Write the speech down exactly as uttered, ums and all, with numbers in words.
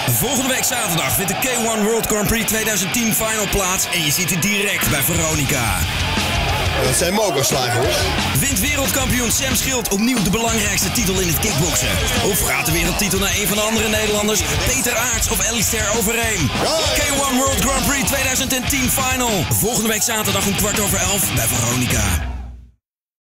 Volgende week zaterdag vindt de K één World Grand Prix tweeduizend tien final plaats en je ziet het direct bij Veronica. Dat zijn mokerslagers. Wint wereldkampioen Sam Schild opnieuw de belangrijkste titel in het kickboksen? Of gaat de wereldtitel naar een van de andere Nederlanders, Peter Aerts of Alistair Overeem? K één World Grand Prix tweeduizend tien final. Volgende week zaterdag om kwart over elf bij Veronica.